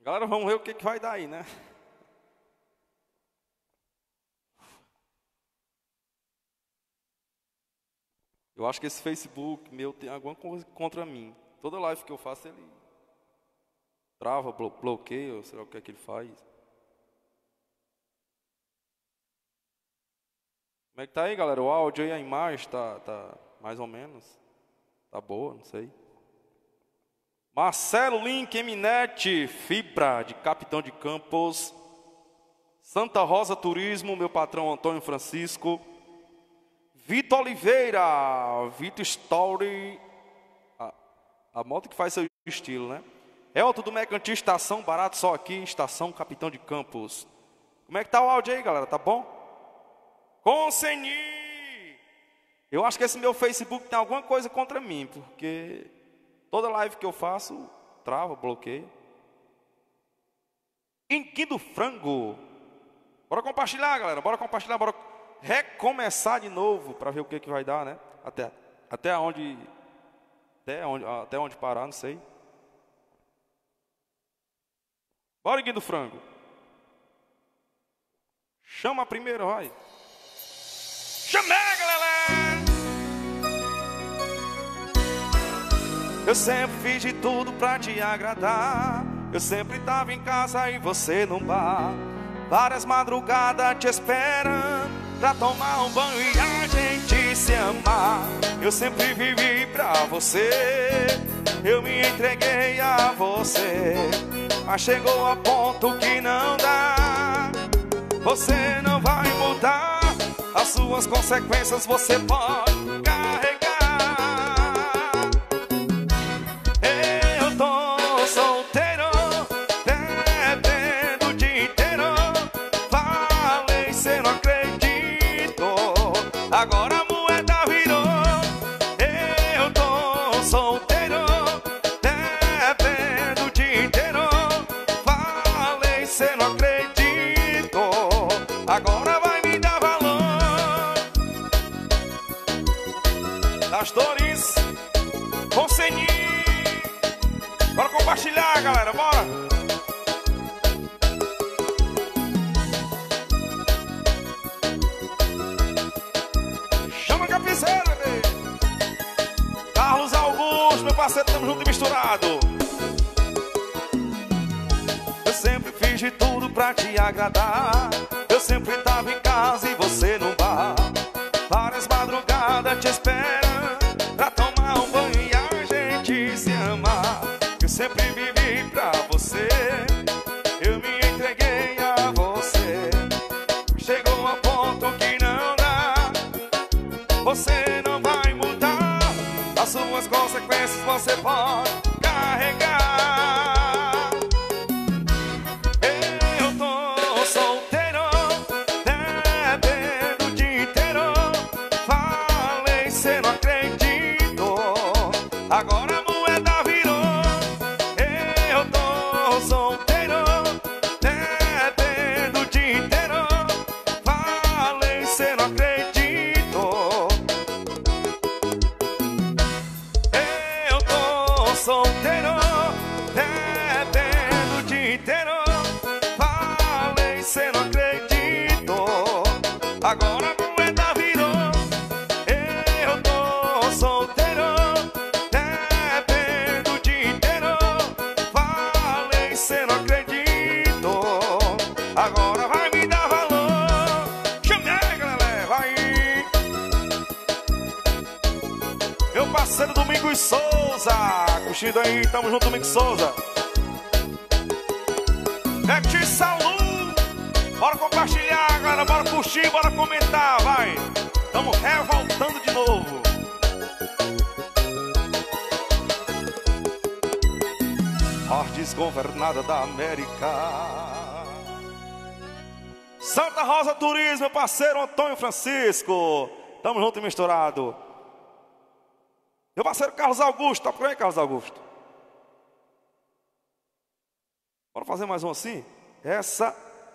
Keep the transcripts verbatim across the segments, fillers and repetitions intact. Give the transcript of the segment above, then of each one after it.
Galera, vamos ver o que, que vai dar aí, né? Eu acho que esse Facebook meu tem alguma coisa contra mim. Toda live que eu faço, ele trava, blo bloqueia, sei lá o que é que ele faz. Como é que tá aí, galera? O áudio e a imagem tá, tá mais ou menos. Tá boa, não sei. Marcelo Link, Eminete, Fibra, de Capitão de Campos. Santa Rosa Turismo, meu patrão Antônio Francisco. Vitor Oliveira, Vitor Story. A, a moto que faz seu estilo, né? Elton do Mercantil Estação, barato só aqui, Estação Capitão de Campos. Como é que tá o áudio aí, galera? Tá bom? Conseni! Eu acho que esse meu Facebook tem alguma coisa contra mim, porque toda live que eu faço, trava, bloqueia. Inquindo Frango. Bora compartilhar, galera. Bora compartilhar, bora recomeçar de novo para ver o que, que vai dar, né? Até, até onde. Até onde, até onde parar, não sei. Bora, Inquindo Frango. Chama a primeira, vai. Chamei, galera! Eu sempre fiz de tudo pra te agradar. Eu sempre tava em casa e você no bar. Várias madrugadas te esperando pra tomar um banho e a gente se amar. Eu sempre vivi pra você, eu me entreguei a você. Mas chegou a ponto que não dá. Você não vai mudar, as suas consequências você pode carregar. Eu tô solteiro, bebendo o dia inteiro. Falei, cê não acreditou, agora a moeda virou. Eu tô solteiro, bebendo o dia inteiro. Falei, cê não acreditou, agora vai me dar valor. Das dores, Conseni. Bora compartilhar, galera, bora. Chama a capizeira, bebê. Carlos Augusto, meu parceiro, tamo junto e misturado. Eu sempre fiz de tudo pra te agradar. Eu sempre tava em casa e você no bar. Várias madrugadas te esperando pra tomar um banho e a gente se amar. Eu sempre vivi pra você, eu me entreguei a você. Chegou a ponto que não dá, você não vai mudar, as suas consequências você pode carregar. Eu tô solteiro, bebendo o dia inteiro. Falei, cê não acreditou, agora a moeda virou. Eu tô solteiro, bebendo o dia inteiro. Falei, cê não acreditou. Eu tô solteiro, bebendo o dia inteiro. Falei, cê não acreditou, agora a moeda virou. Eu tô solteiro, bebendo o dia inteiro. Falei, cê não acreditou, agora vai me dar valor. Chamei, galera, vai. Meu parceiro Domingos Souza, curtindo aí, tamo junto, Domingos Souza. Pepti Salu, bora compartilhar, galera, bora curtir, bora comentar, vai. Tamo revoltando de novo. Parte desgovernada da América. Santa Rosa Turismo, meu parceiro Antônio Francisco. Tamo junto e misturado. Meu parceiro Carlos Augusto, tá por aí, Carlos Augusto? Bora fazer mais um assim? Essa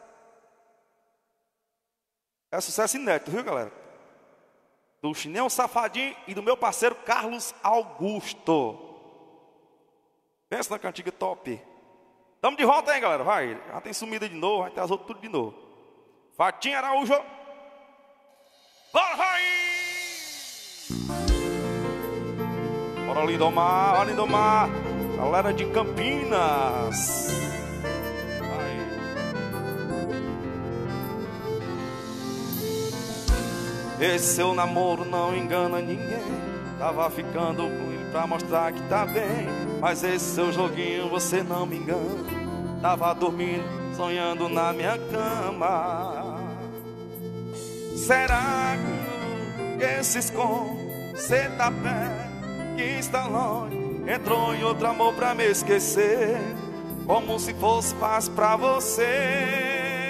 é sucesso inédito, viu, galera? Do Chinelo Safadinho e do meu parceiro Carlos Augusto. Pensa na cantiga top. Tamo de volta aí, galera, vai. Já tem sumida de novo, vai ter as outras tudo de novo. Fatinha Araújo. Bora, vai! Bora, Lindomar, bora, Lindomar. Galera de Campinas. Vai. Esse seu namoro não engana ninguém. Tava ficando com ele pra mostrar que tá bem. Mas esse seu joguinho você não me engana. Tava dormindo, sonhando na minha cama. Será que esse esconde? Cê tá perto, que está longe. Entrou em outro amor pra me esquecer. Como se fosse fácil pra você.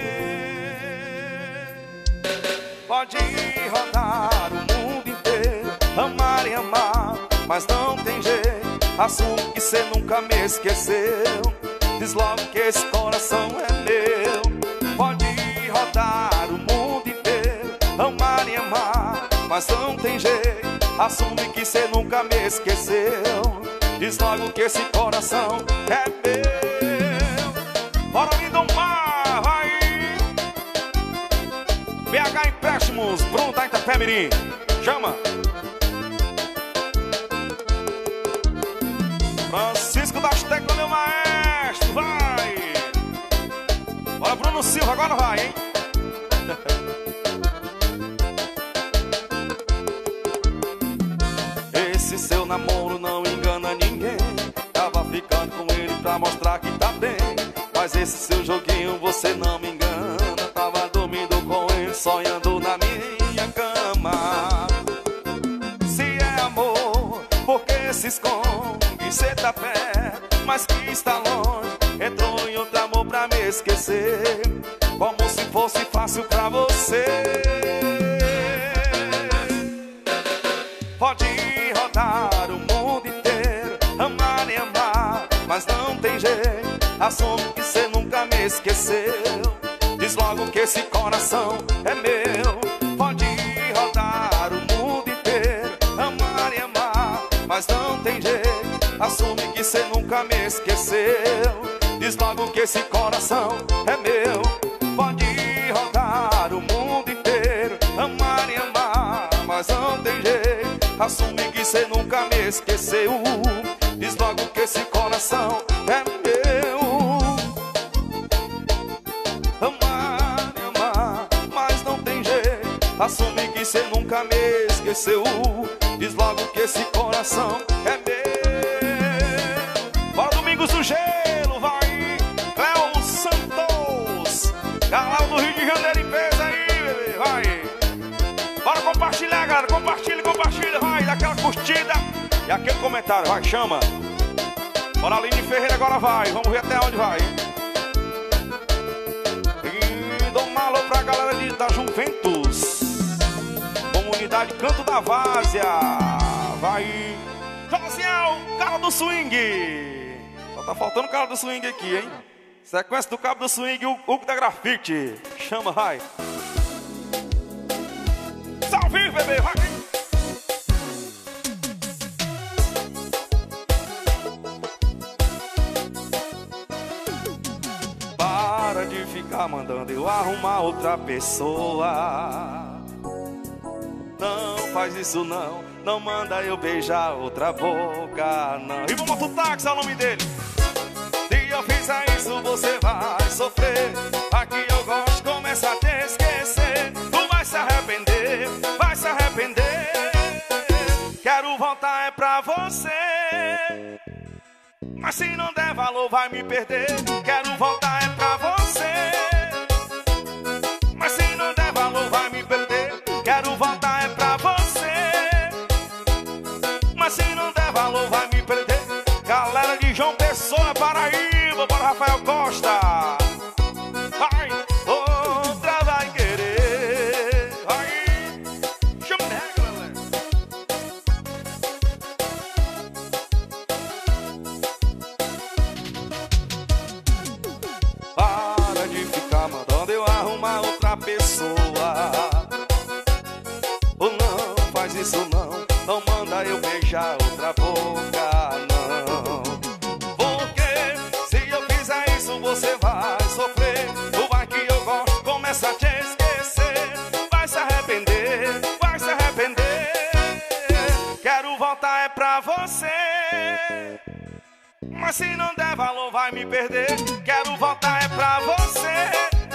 Pode rodar o mundo inteiro, amar e amar, mas não tem jeito. Assume que cê nunca me esqueceu. Diz logo que esse coração é meu. Pode rodar o mundo inteiro, amar e amar, mas não tem jeito. Assume que cê nunca me esqueceu. Diz logo que esse coração é meu. Bora, Lindomar, vai! B H Empréstimos, Bruno da Itapemirim. Chama! Francisco das Teclas, meu maestro, vai! Bora, Bruno Silva, agora vai, hein? Esse seu namoro não engana ninguém. Tava ficando com ele pra mostrar que tá bem. Mas esse seu joguinho você não me engana. Tava dormindo com ele, sonhando na minha cama. Se é amor, por que se esconde? Cê tá perto, mas que está longe. Entrou em outro amor pra me esquecer. Como se fosse fácil pra você. Pode rodar o mundo inteiro, amar e amar, mas não tem jeito. Assume que cê nunca me esqueceu. Diz logo que esse coração é meu. Pode rodar o mundo inteiro, amar e amar, mas não tem jeito. Assume que cê nunca me esqueceu. Diz logo que esse coração é meu. Pode rodar o mundo inteiro, amar e amar, mas não tem jeito. Assume que cê nunca me esqueceu. Diz logo que esse coração é meu. Amar e amar, mas não tem jeito. Assume que cê nunca me esqueceu. Diz logo que esse coração é meu. Bora, Domingos do Gelo, vai! Cléo Santos, galera do Rio de Janeiro em peso aí, bebê, vai! Bora compartilhar, galera, compartilha, compartilha, vai! Dá aquela curtida e aquele comentário, vai, chama! Bora, Aline Ferreira, agora vai, vamos ver até onde vai, hein? E dou um alô pra galera de, da Juventus, comunidade Canto da Várzea, vai! Josiel, cara do swing! Só tá faltando o cara do swing aqui, hein? Sequência do cabo do swing, o Hugo da Grafite. Chama, vai! Salve, bebê, vai! Para de ficar mandando eu arrumar outra pessoa. Não faz isso não, não manda eu beijar outra boca, não. E vamos pro táxi, é o nome dele. Se eu fizer isso você vai sofrer. Aqui eu gosto, começa a te esquecer. Tu vai se arrepender, vai se arrepender. Quero voltar é pra você, mas se não der valor vai me perder. Quero voltar é pra você, mas se não der valor vai me perder. Quero voltar é pra você, mas se não der valor vai me perder. Galera de João Pessoa, Paraíba, bora Rafael Costa. Vai, outra vai querer. Vai, chama nega, galera. Para de ficar mandando eu arrumar outra pessoa. Isso não, não manda eu beijar outra boca, não. Porque se eu fizer isso pra você. Mas se não der valor vai me perder. Quero voltar é pra você.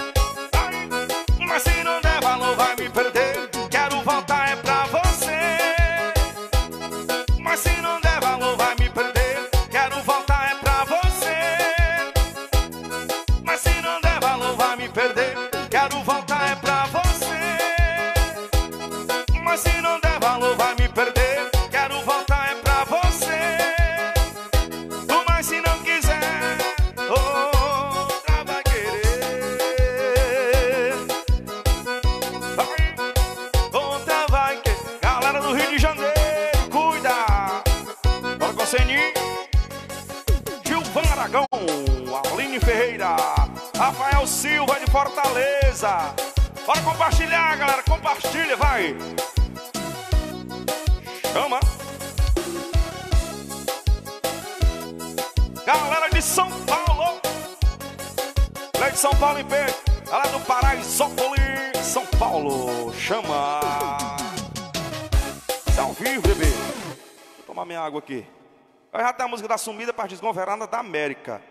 Mas se não der valor vai me perder. Quero voltar é pra você. Mas se não der valor vai me perder. Quero voltar é pra você. Mas se não der valor vai me perder. Quero voltar é pra você. Mas se não der valor vai me perder. Quero voltar é pra você. Mas se não quiser, outra vai querer. Vai, outra vai querer. Galera do Rio de Janeiro, cuida. Bora com a Seninho. Gilvan Aragão, Aline Ferreira, Rafael Silva de Fortaleza. Bora compartilhar, galera, compartilha, vai. Chama. Galera de São Paulo, galera de São Paulo em pé, galera do Paraisópolis, São Paulo, chama. Isso é ao vivo, bebê. Vou tomar minha água aqui. Aí já tem a música da Sumida para Desgovernada da América.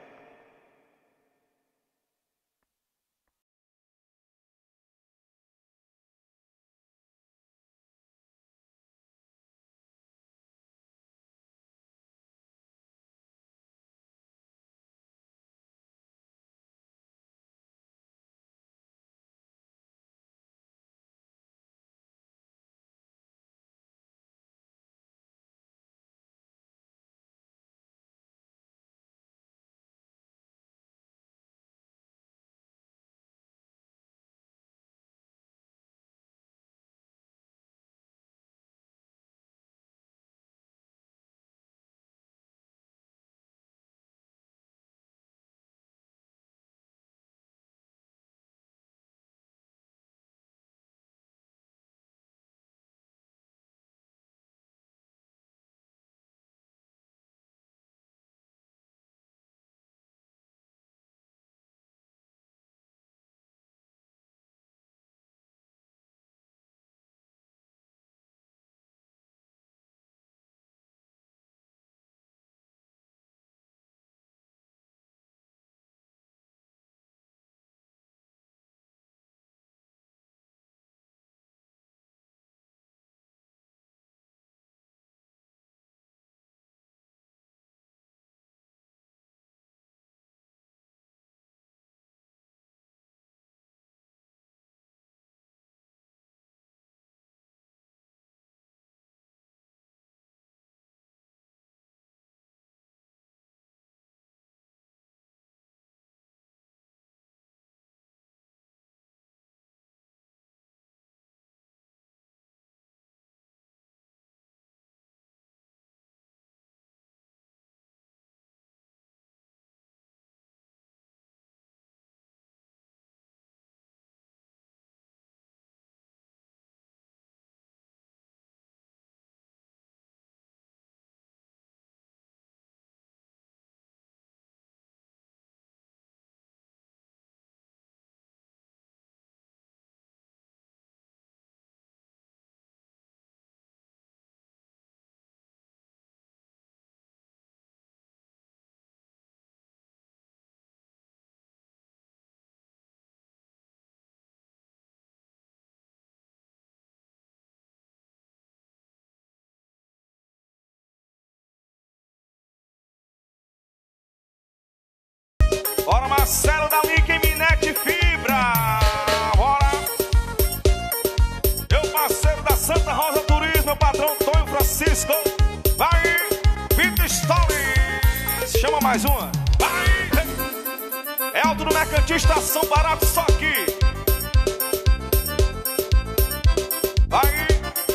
Bora, Marcelo da Liquiminet Fibra. Bora. Meu parceiro da Santa Rosa Turismo, meu patrão Antônio Francisco. Vai, Vitor Stories. Chama mais uma. Vai. É Alto do Mercantil, estação barato só aqui. Vai.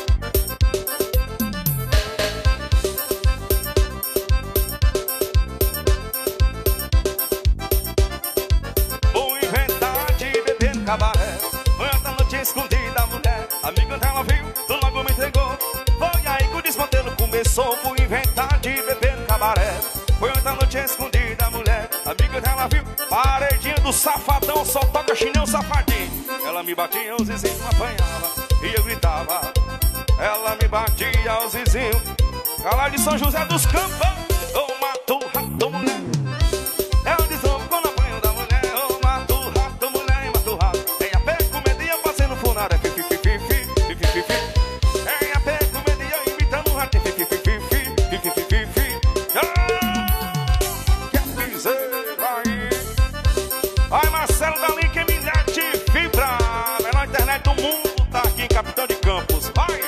Cabaré, foi outra noite escondida a mulher. Amigo dela viu, tu logo me entregou. Foi aí que o desmantelo começou. Por inventar de beber no cabaré. Foi outra noite escondida a mulher. Amigo dela viu, paredinha do safadão. Só toca chinelo safadinho. Ela me batia, os vizinhos me apanhavam e eu gritava. Ela me batia, os vizinhos Galera de São José dos Campos, ô mato, rato, mulher. É o desombo quando apanho da mulher. Ô mato, rato, mulher, mato, rato. Tem a pé com medinha fazendo funária. Fi, fi, fi, fi, fi, fi, fi, fi. Tem a pé com medinha imitando um rato. Fi, fi, fi, fi, fi, fi, fi, fi, fi, fi. Ah, quer dizer, vai. Vai, Marcelo da Link Internet Fibra, a melhor internet do mundo, tá aqui em Capitão de Campos. Vai!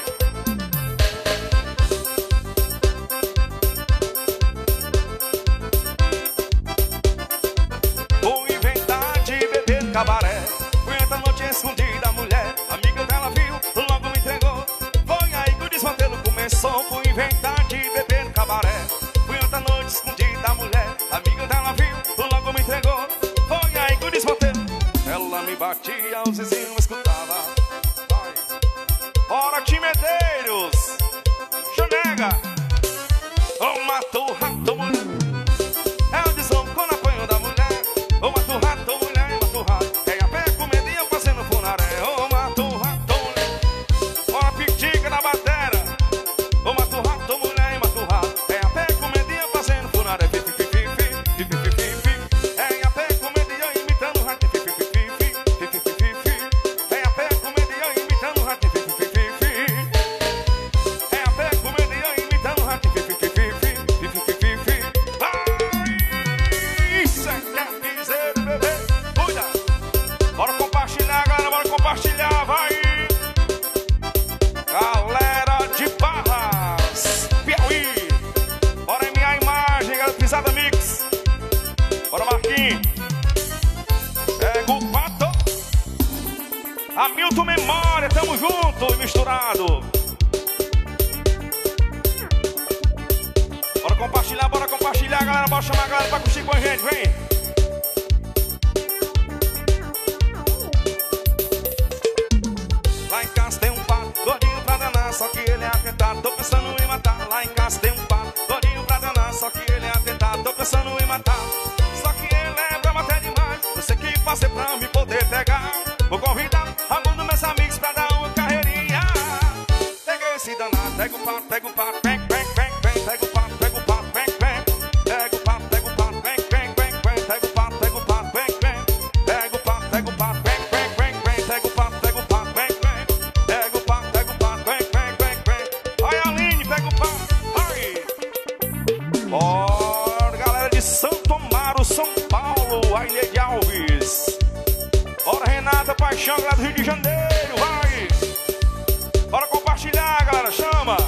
Vou inventar de beber cabaré. Fui outra noite escondida, a mulher, amiga dela viu, logo me entregou. Foi aí que o desmantelo começou. Fui inventar de beber cabaré. Fui outra noite escondida, a mulher, amiga dela viu, logo me entregou. Foi aí que o desmantelo. Ela me batia, os vizinhos escutavam. Bora, Timedeiros! Chanega! Ô mato, rato, mulher. É o desombo quando apanho da mulher. Ô mato, rato, mulher, mato, rato. Tem a pé com medinha fazendo funaré. Ô mato, rato, mulher. Bora, pitica na batera. Ô mato, rato, mulher, mato, rato. Tem a pé com medinha fazendo funaré. Fi, fi, fi, fi, fi, fi, fi, fi, fi. Tem a pé com medinha imitando rato. Fi, fi, fi, fi, fi, fi, fi, fi, fi. Tem a pé com medinha imitando rato. Fi, fi, fi, fi, fi. Tem a pé com medinha imitando rato. Fi, fi, fi, fi, fi, fi, fi, fi, fi. Vai! Isso é que é piseiro, bebê. Cuida! Bora compartilhar, galera, bora compartilhar, vai! Galera de Barras, Piauí. Bora enviar a imagem, galera, Pisada Mix. Bora, Marquinhos. Pega o pato. Hamilton Memória, tamo junto e misturado. Bora compartilhar, bora compartilhar, galera. Bora chamar a galera pra curtir com a gente, vem. Lá em casa tem um pato, gordinho pra danar, só que ele é atentado, tô pensando em matar. Lá em casa tem um pato, gordinho pra danar, só que ele é atentado, tô pensando em matar. Só que ele é bravo até demais, eu sei que fazer pra me poder pegar. Vou convidar algum dos meus amigos pra dar uma carreirinha. Pega esse danado, pega o pato, pega o pato, vem, vem, vem, vem. Pega o pato, pega o pato, vem, vem. Pega o pato, pega o pato, vem, vem, vem, vem. Pega o pato, pega o pato, vem, vem. Pega o pato, pega o pato, vem, vem, vem, vem. Pega o pato, pega o pato, vem, vem. Pega o pato, pega o pato, vem, vem, vem, vem. Vai, Aline, pega o pato, vai. Bora, galera de Santo Amaro, São Paulo, a Ilha de Alves. Bora, Renata Paixão, galera do Rio de Janeiro, vai. Bora compartilhar, galera, chama.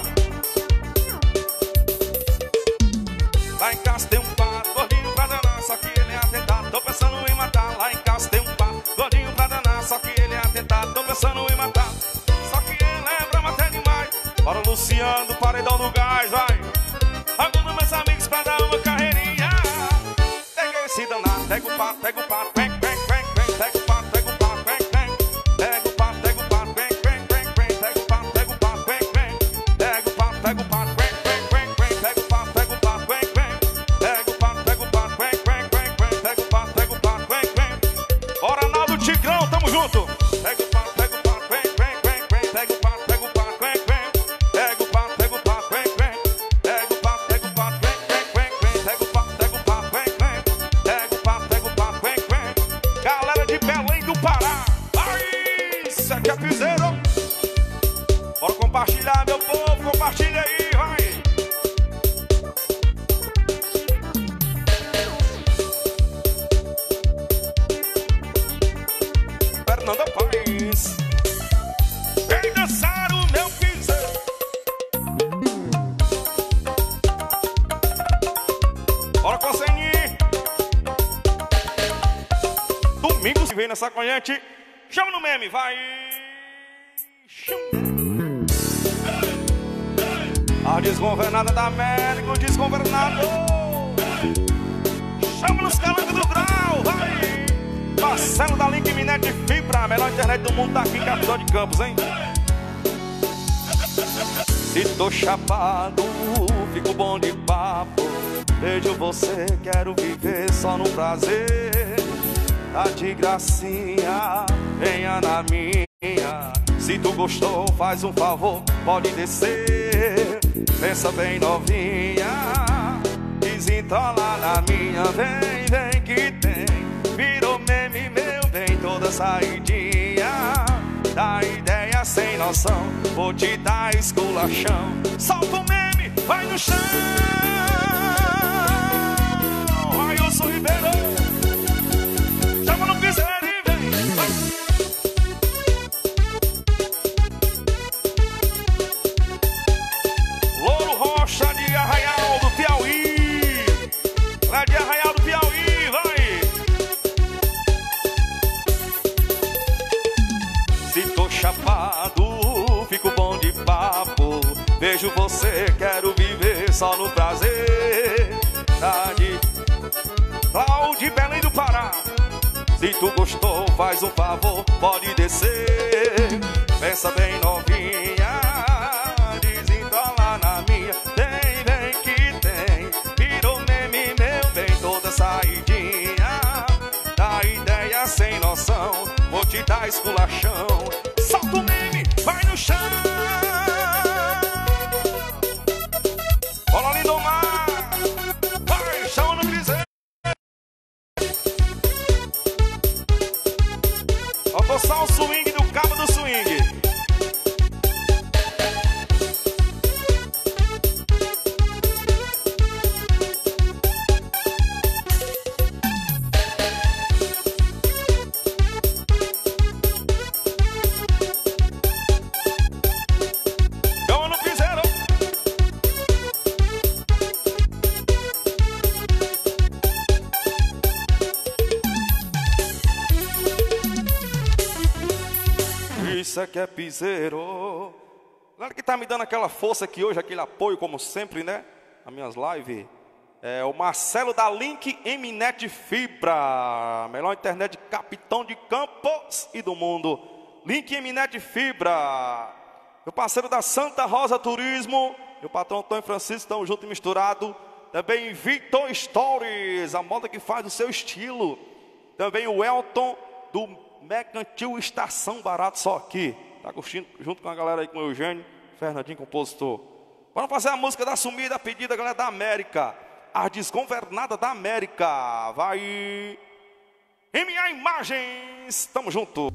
Lá em casa tem um pato, gordinho pra danar, só que ele é atentado, tô pensando em matar. Lá em casa tem um pato, gordinho pra danar, só que ele é atentado, tô pensando em matar. Só que ele lembra até demais. Bora, Luciano, do Paredão do Gás, vai. Algum dos meus amigos pra dar uma carreirinha. Pega esse danado, pega o pato, pega o pato, vem, vem, vem, vem. Pega o pato, pega o pato, vem, vem. Pega o pato, pega o pato, vem, vem, vem, vem. Pega o pato, pega o pato, vem, vem. Pega o pato, pega o pato, vem, vem, vem, vem. Pega o pato, pega o pato, vem, vem. Pega o pato, pega o pato, vem, vem, vem, vem. Pega o pato, pega o pato, vem, vem. Bora, Naldo Tigrão, tamo junto. Pega o pato, pega o pato, vem, vem, vem, vem. Pega o pato, pega o pato, vem, vem. Pega o pato, pega o pato, vem, vem. Pega o pato, pega o pato, vem, vem, vem, vem. Pega o pato, pega o pato, vem, vem. Pega o pato, pega o pato, vem, vem. Galera de Belém do Pará. Aí, isso aqui é piseiro. Bora compartilhar, meu povo, compartilha aí, vai. Fernanda Paz. Vem dançar o meu piseiro. Bora com a Seni. Domingo se vem nessa corrente. Chama no meme, vai. Chama. A desgovernada da América, o desgovernado. Chama nos calangos do grau, vai. Marcelo da Link Internet Fibra, a melhor internet do mundo, tá aqui em Capitão de Campos, hein? Se tô chapado, fico bom de papo. Vejo você, quero viver só no prazer. Tá de gracinha, venha na minha. Se tu gostou, faz um favor, pode descer. Pensa bem novinha, desentola na minha. Vem, vem que tem, virou meme meu bem, toda saidinha. Dá ideia sem noção, vou te dar esculachão. Solta o meme, vai no chão. Vai o Wilson Ribeiro, chama no piseiro e vem, vai. Louro Rocha de Arraial do Piauí, lá de Arraial do Piauí, vai. Se tô chapado, fico bom de papo. Vejo você, quero viver só no prazer. Tá de Cláudio, Belém do Pará. Se tu gostou, faz um favor, pode descer. Pensa bem novinha, desenrola na minha. Vem, vem que tem, virou meme meu bem, toda saidinha. Dá ideia sem noção, vou te dar esculachão. Solta o meme, vai no chão. Bola Lindomar, vai, chama no griseiro. Faltou só o swing do cabo do swing. Chama no piseiro. Isso é que é piseiro. Galera que tá me dando aquela força aqui hoje, aquele apoio como sempre, né? Nas minhas lives. É o Marcelo da Link Mnet Fibra, melhor internet de Capitão de Campos e do mundo. Link Mnet Fibra. Meu parceiro da Santa Rosa Turismo, meu patrão Antônio Francisco, estamos juntos e misturados. Também Victor Stories, a moda que faz o seu estilo. Também o Elton do Mercantil Estação Barato, só aqui. Tá curtindo junto com a galera aí, com o Eugênio, Fernandinho, compositor. Vamos fazer a música da sumida, a pedida, galera da América. A desgovernada da América. Vai. M A Imagens, tamo junto.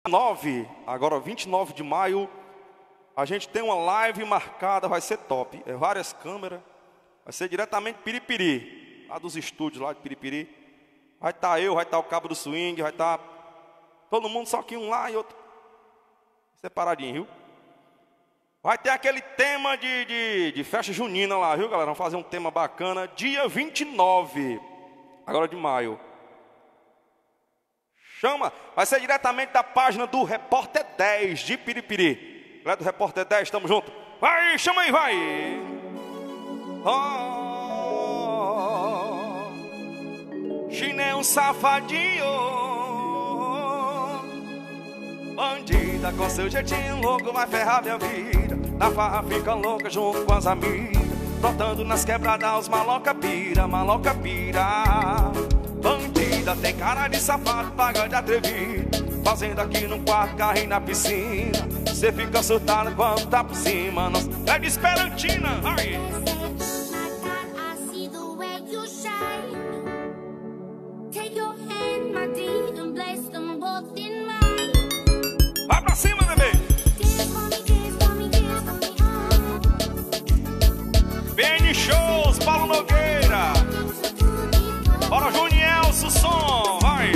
nove, agora vinte e nove de maio, a gente tem uma live marcada, vai ser top. É várias câmeras, vai ser diretamente Piripiri, lá dos estúdios lá de Piripiri. Vai estar eu, vai estar o Cabo do Swing, vai estar todo mundo, só que um lá e outro separadinho, viu? Vai ter aquele tema de, de, de festa junina lá, viu, galera? Vamos fazer um tema bacana, dia vinte e nove, agora de maio. Chama, vai ser diretamente da página do Repórter dez de Piripiri. Galera do Repórter dez, estamos juntos. Vai, chama aí, vai. Oh, chinelo safadinho, bandida com seu jeitinho louco vai ferrar minha vida. Na farra fica louca junto com as amigas, brotando nas quebradas os maloca pira, maloca pira. Bandida tem cara de safado, paga de atrevido, fazendo aqui no quarto, carrinho na piscina. Cê fica surtada quando tá por cima. Nossa, é de Esperantina, vai! Vai pra cima, bebê! B N Shows, Paulo Nogueira. Bora, Juniel, Sussom, vai!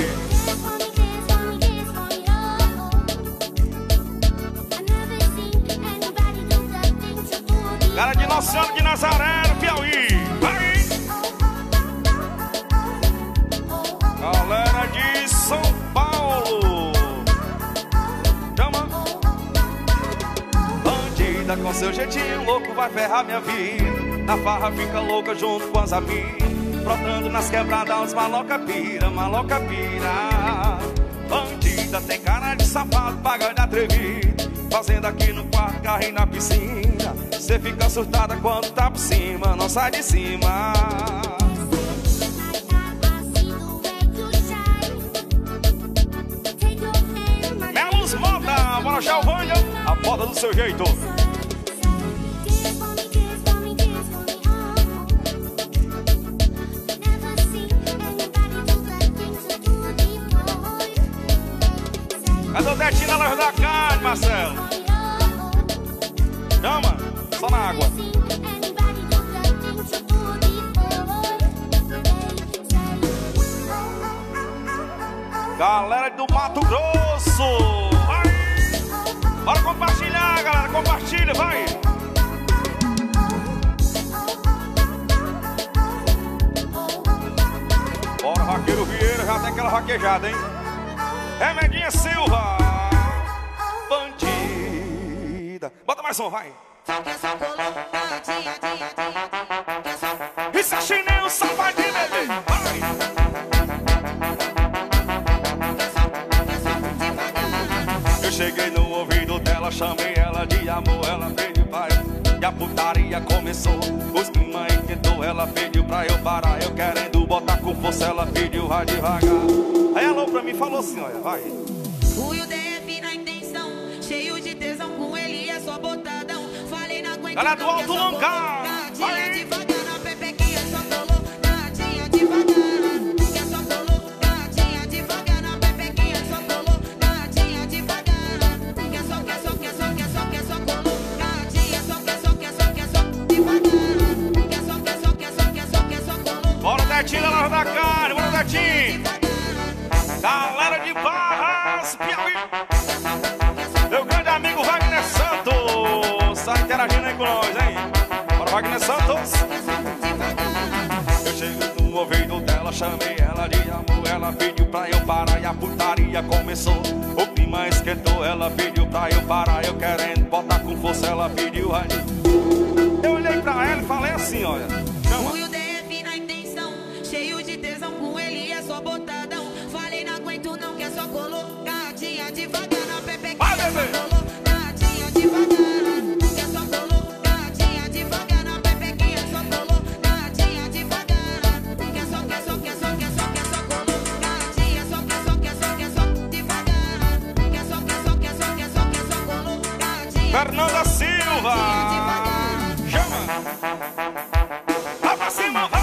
Cara de Nossa Senhora de Nazaré, no Piauí, vai! Galera de São Paulo, chama! Bandida com seu jeitinho louco vai ferrar minha vida. Na farra fica louca junto com as amigas, brotando nas quebradas os maloca pira, maloca pira. Bandida tem cara de safado, paga de atrevido, fazendo aqui no quarto, carrinho na piscina. Cê fica surtada quando tá por cima, não sai de cima. Melos Mota, bora Chalvânia, a porta do seu jeito. Cadê o Detinho na loja da carne, Marcelo? Chama, só na água. Galera do Mato Grosso, vai! Bora compartilhar, galera, compartilha, vai! Bora, Vaqueiro Vieira, já tem aquela vaquejada, hein? Remedinha Silva, bandida. Bota mais um, vai. Isso é chinelo, safadinho, bebê. Vai. Eu cheguei no ouvido dela, chamei ela de amor, ela veio pra eu. E a putaria começou, os clima esquentou, ela pediu pra eu parar. Eu querendo botar com força, ela pediu vai devagar. Aí alô pra mim, falou assim, olha, vai. Fui o D F na intenção, cheio de tesão, com ele é só botadão. Falei na aguenta, galera do Alto Longar, nadinha devagar, na pepequinha só colou, nadinha devagar. Que só colou, nadinha devagar, na pepequinha só colou, nadinha devagar. Que só, que só, que só, que só, que só colou, nadinha só, que só, que só, que só, devagar. Que só, que só, que só, que só, que só colou. Bora, Detinho, na loja da carne, bora, Detinho. Galera de Barras, Piauí. Meu grande amigo Wagner Santos tá interagindo aí com nós, hein? Bora, Wagner Santos. Eu chego no ouvido dela, chamei ela de amor, ela pediu pra eu parar e a putaria começou. O clima esquentou, ela pediu pra eu parar, eu querendo botar com força, ela pediu aí. Eu olhei pra ela e falei assim, olha, chama. Fui o D F na intenção, cheio de tesão, com ele é só botadão. Falei não aguento não, que é só colou, nadinha devagar, na pepequinha só colou, nadinha devagar. Que é só colou, nadinha devagar, na pepequinha só colou, nadinha devagar. Que é só, que é só, que é só, que é só, que é só colou, nadinha só, que é só, que é só, que é só devagar. Que é só, que é só, que é só, que é só, que é só colou, nadinha. Fernanda Silva, chama. Vai pra cima, vai.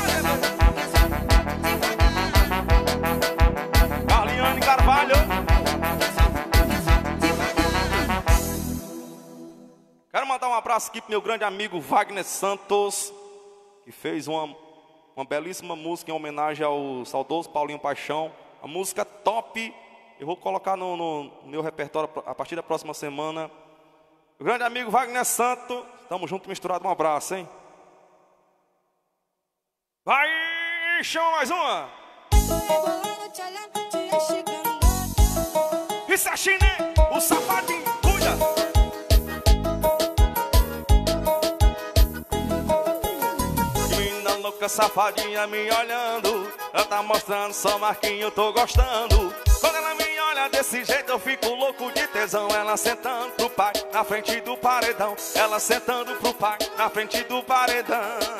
Carliane Carvalho. abraço aqui pro meu grande amigo Wagner Santos, que fez uma, uma belíssima música em homenagem ao saudoso Paulinho Paixão. A música top, eu vou colocar no, no meu repertório a partir da próxima semana. O grande amigo Wagner Santos, tamo junto, misturado, um abraço, hein? Vai, chama mais uma. Isso é Chine, o safadinho, cuida. Menina louca, safadinha me olhando, ela tá mostrando só marquinho, tô gostando. Quando ela me olha desse jeito eu fico louco de tesão. Ela sentando pro pai na frente do paredão. Ela sentando pro pai na frente do paredão.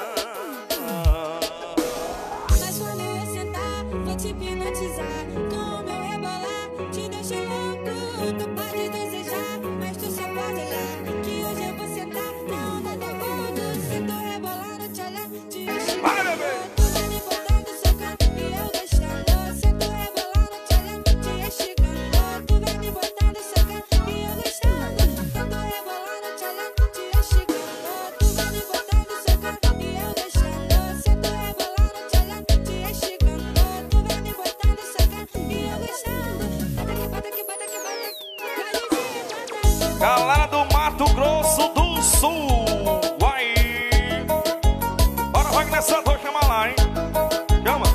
Mas quando eu sentar, vou te hipnotizar. Com o meu rebolar, te deixo louco. Tu pode desejar, mas tu só pode olhar. Que hoje eu vou sentar na onda do mundo. Se tu rebolar, eu te olhar, te deixo louco. Tu vai me botando, socando e eu gostando. Se tu rebolar, eu te olhar, te esticando. Tu vai me botando, socando e eu gostando. Se tu rebolar, eu te olhar, te esticando. Tu vai me botando, socando e eu gostando. Se tu rebolar, eu te olhar, te esticando. Tu vai me botando, socando e eu gostando. Bota que bota que bota que bota. Galera do Mato Grosso do Sul, vai. Bora, Wagner Santos, vou chamar lá, hein? Chama.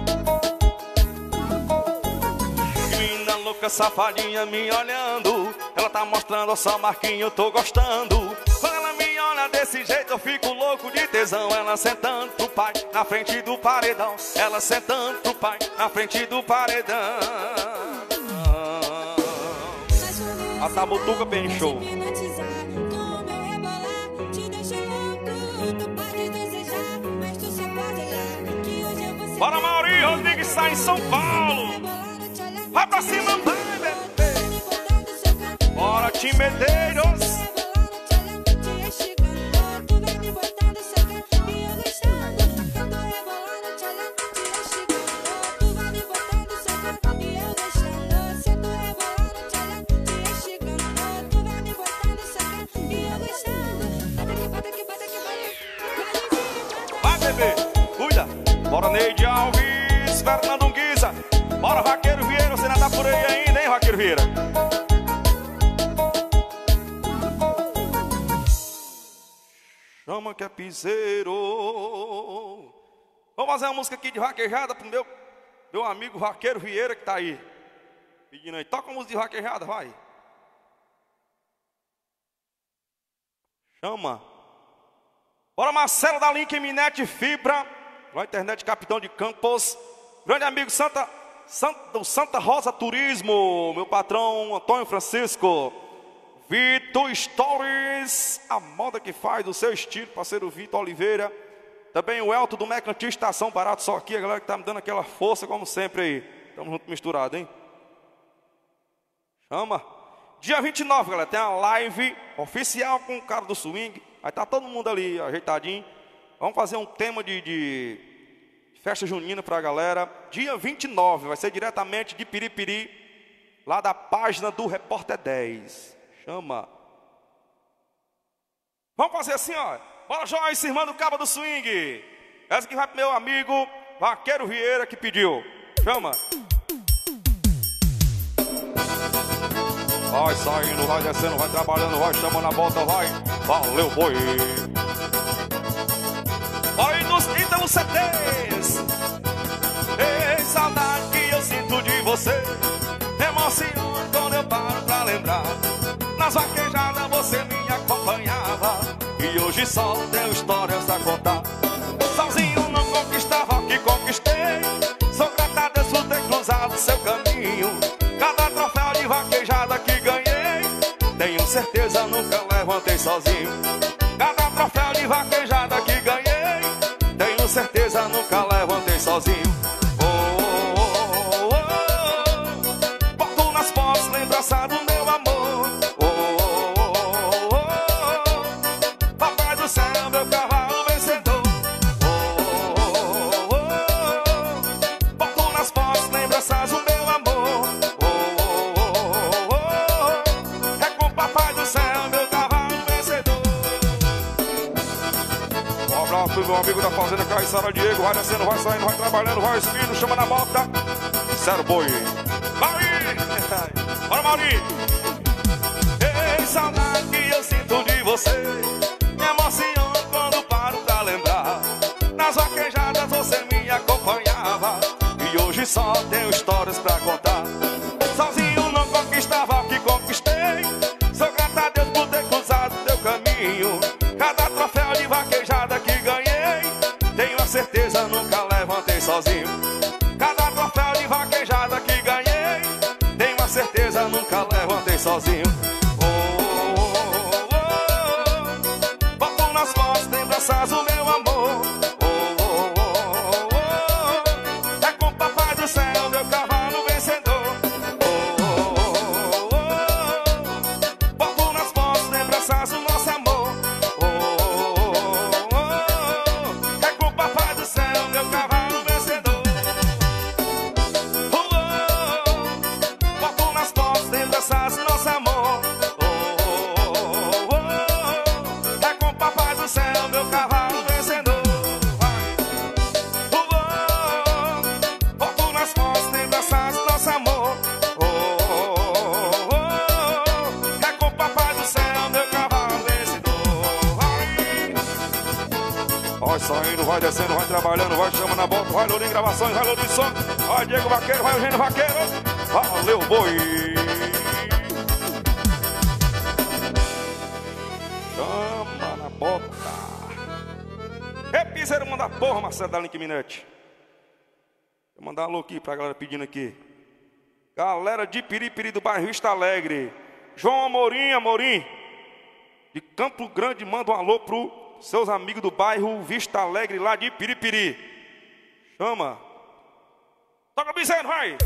Menina louca, safadinha me olhando, ela tá mostrando só marquinho, tô gostando. Quando ela me olha desse jeito eu fico louco de tesão. Ela sentando pro pai na frente do paredão. Ela sentando pro pai na frente do paredão. A Tabutuca Penchou. Bora, Mauri Rodrigues, sai em São Paulo. Vai pra cima, vai, bebê. Bora, Tim Medeiros. Vai, bebê, cuida. Bora, Neide Alves, Fernando Guiza. Bora, Vaqueiro Vieira, você não tá por aí ainda, hein, Vaqueiro Vieira? Chama que é piseiro. Vamos fazer uma música aqui de vaquejada pro meu, meu amigo Vaqueiro Vieira que tá aí pedindo aí. Toca uma música de vaquejada, vai. Chama. Bora, Marcelo da Link Minete Fibra, lá internet Capitão de Campos. Grande amigo Santa, Santa, do Santa Rosa Turismo, meu patrão Antônio Francisco. Vitor Stories, a moda que faz do seu estilo, parceiro Vitor Oliveira. Também o Elton do Mercantil Estação Barato, só aqui a galera que tá me dando aquela força como sempre aí. Tamo junto misturado, hein? Chama. Dia vinte e nove, galera, tem a live oficial com o cara do swing. Vai estar todo mundo ali ajeitadinho. Vamos fazer um tema de, de festa junina pra galera. Dia vinte e nove, vai ser diretamente de Piripiri, lá da página do Repórter dez. Chama. Vamos fazer assim, ó. Bora, Joyce, irmã do Cabo do Swing. Essa que vai pro meu amigo Vaqueiro Vieira que pediu. Chama. Vai saindo, vai descendo, vai trabalhando, vai chamando a bota, vai. Valeu, boi. Vai nos Ítalo C Ts. Ei, saudade que eu sinto de você. Emociona quando eu paro pra lembrar. Nas vaquejadas você me acompanhava. E hoje só tenho histórias a contar. Sozinho não conquistava o que conquistei. Sou grato a Deus por ter cruzado seu caminho. Cada troféu de vaquejada que ganhei, tenho certeza nunca levantei sozinho. Cada troféu de vaquejada que ganhei, tenho certeza nunca levantei sozinho. Oh, oh, oh, oh. Boto nas fotos lembrança do meu amor. Oh, oh, oh, oh. Papai do céu, meu cavalo vencedor. Oh, oh, oh, oh. Boto nas fotos lembranças do meu amor. É com papai do céu, meu cavalo vencedor. Danilo, meu amigo da fazenda Caiçara Diego. Vai descendo, vai saindo, vai trabalhando, vai subindo, chama na bota. Zero boi. Mauri! Bora, Mauri! Ei, saudade que eu sinto de você. Me emociono quando paro pra lembrar. Nas vaquejadas você me acompanhava. E hoje só tenho histórias pra contar. Sozinho não conquistava o que conquistei. Sou grato a Deus por ter cruzado teu caminho. Cada troféu de vaquejada que ganhei, tenho a certeza nunca levantei sozinho. Cada troféu de vaquejada que ganhei, tenho a certeza nunca levantei sozinho. Oh, oh, oh, oh. Boto nas costas, lembranças o meu amor. Oh, oh, oh, oh. É com o papai do céu, meu cavalo vencedor. Oh, oh, oh, oh. Boto nas costas, lembranças o nosso amor. Nosso amor, oh, oh, oh, oh. É com o papai do céu, meu cavalo vencedor. Oh, oh, boto nas costas, lembranças do nosso amor. Oh, oh, oh. É com o papai do céu, meu cavalo vencedor. Vai saindo, vai descendo, vai trabalhando, vai chamando a bota, vai Lourinho Gravações, vai Lourinho Som, vai Diego Vaqueiro, vai Eugênio Vaqueiro. Valeu, boi! Chama na bota. Repiseiro, manda porra, Marcelo da Link Minete. Vou mandar um alô aqui pra galera pedindo aqui. Galera de Piripiri do bairro Vista Alegre. João Amorim, Amorim de Campo Grande, manda um alô pro seus amigos do bairro Vista Alegre lá de Piripiri. Chama. Toca o piseiro, vai.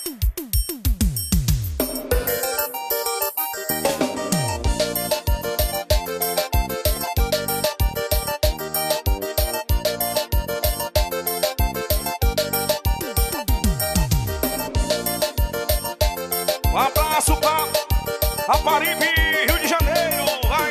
Um abraço pra Raparibe, Rio de Janeiro, vai.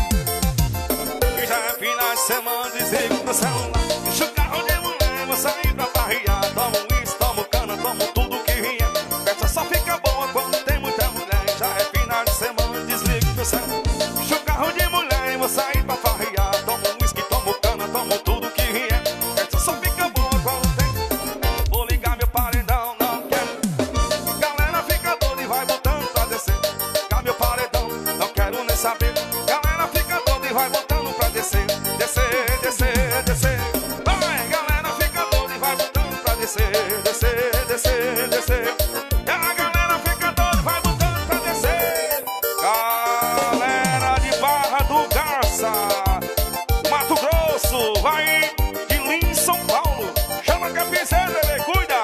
E já é final de semana, desligo no celular. Deixa o carro de mulher, vou sair pra farriar. Tomo isso, tomo cana, tomo tudo que vier. Festa só fica boa quando tem muita mulher. Já é final de semana, desligo no celular. Deixa o carro de mulher, vou sair pra farriar. Tomo uísque, tomo cana, tomo tudo que vier. Festa só fica boa quando tem. Vou ligar meu paredão, não quero. Galera fica doida e vai botando pra descer. Ligar meu paredão, não quero nem saber. Galera fica doida e vai botando pra descer. Descer, descer, descer. Vai, galera fica doida e vai botando pra descer. Descer, descer, descer. E a galera fica doida e vai botando pra descer. Galera de Barra do Garça, Mato Grosso, vai de Lins, São Paulo. Chama a capizeira, bebê, cuida.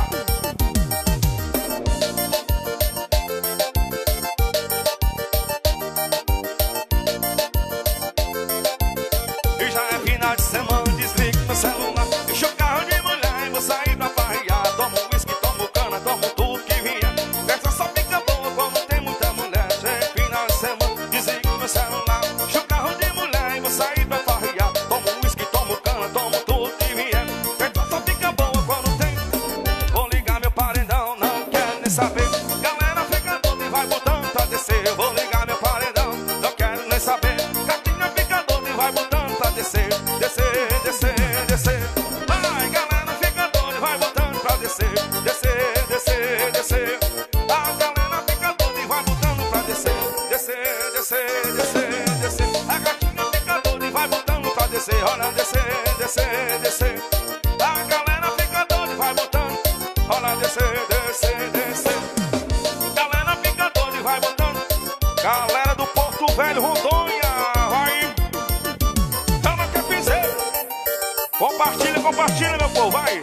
E já é final de semana, desligo meu celular. Deixa o carro de mulher e vou sair pra farriar. Tomo uísque, tomo cana, tomo tudo que vier. Festa só fica boa quando tem muita mulher. Já é final de semana, desligo meu celular. Deixa o carro de mulher e vou sair pra farriar. Tomo uísque, tomo cana, tomo tudo que vier. Festa só fica boa quando tem. Vou ligar meu paredão, não quero nem saber. Galera fica doida e vai botando pra descer. Eu vou ligar meu paredão, não quero nem saber. Gatinha fica doida e vai botando pra descer. Descer, descer, descer. Vai, galera fica doida e vai botando pra descer. Descer, descer, descer. A galera fica doida e vai botando pra descer. Descer, descer, descer, descer. A gatinha fica doida e vai botando pra descer. Olha, descer, descer, descer. A galera fica doida e vai botando. Olha, descer, descer, descer. Galera fica doida e vai botando. Galera do Porto Velho, Rondônia, vai. Chama que é piseiro. Compartilha, compartilha, meu povo, vai.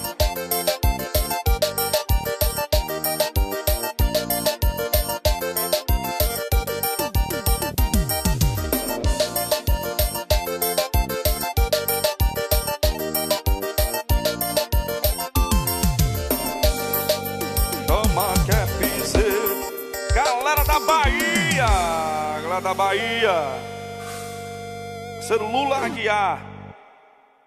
Chama que é piseiro. Galera da Bahia, galera da Bahia. Ser Lula Aguiar.